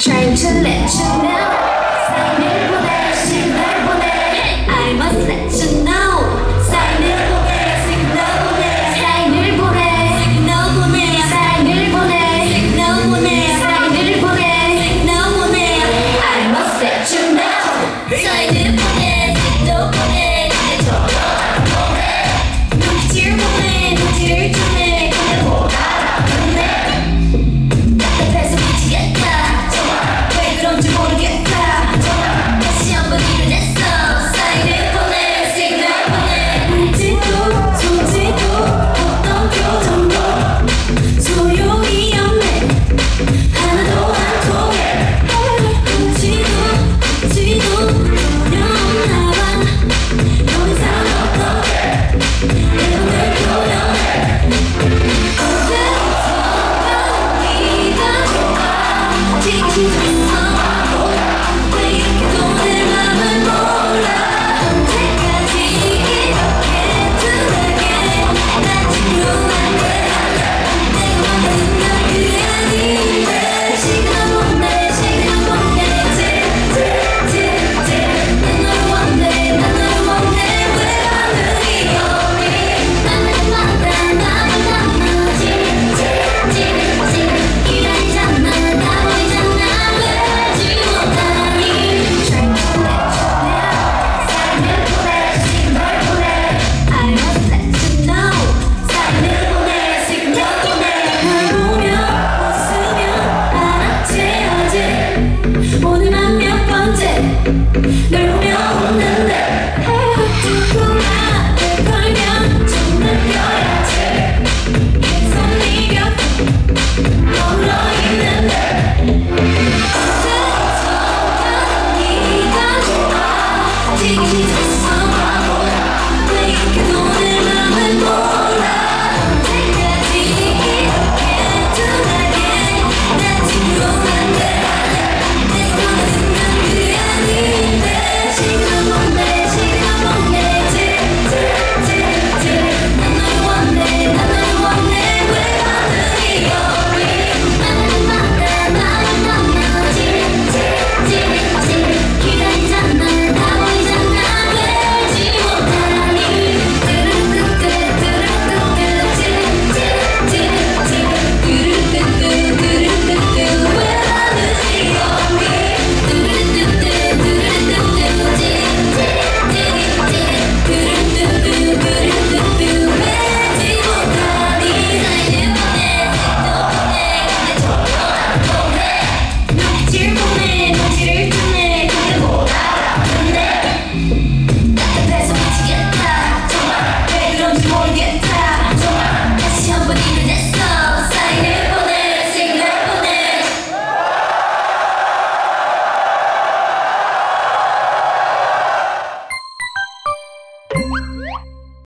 Trying to let you know 사인을 보내 시그널 보내 I must let you know 사인을 보내 시그널 보내 사인을 보내 시그널 보내 사인을 보내 시그널 보내 사인을 보내 시그널 보내 I must let you know 사인을 보내 시그널 보내 내 전화 보내 눈치를 보내 눈치를 주네 근데 못 알아듣네 답답해서 미치겠다 왜 그런지 모르겠다 다시 한번 일을 냈어 사인을 보내 시그널 보내 물질도 손짓도 어떤 표정도 소용이 없네 하나도 안 통해 눈치도 전혀 없나봐 너 이상 어떡해 내 맘을 표현해 언제부터 네가 좋아 지키고 왜 이렇게도 내 맘을 몰라 언제까지 이렇게 둔하게 난 지루한데 내가 원하는 건 그게 아닌데 시그널 보내 시그널 보내 난 너를 원해 난 너를 원해 왜 반응이 없니 만날 때마다 나만 나머지 일 아니잖아 나 보이잖아 왜 하지 못하니 Trying to let you know 사인을 보내 시그널 보내 I must let you know 사인을 보내 시그널 보내 날 보며 웃으며 알아채야지 오늘만 몇 번째 널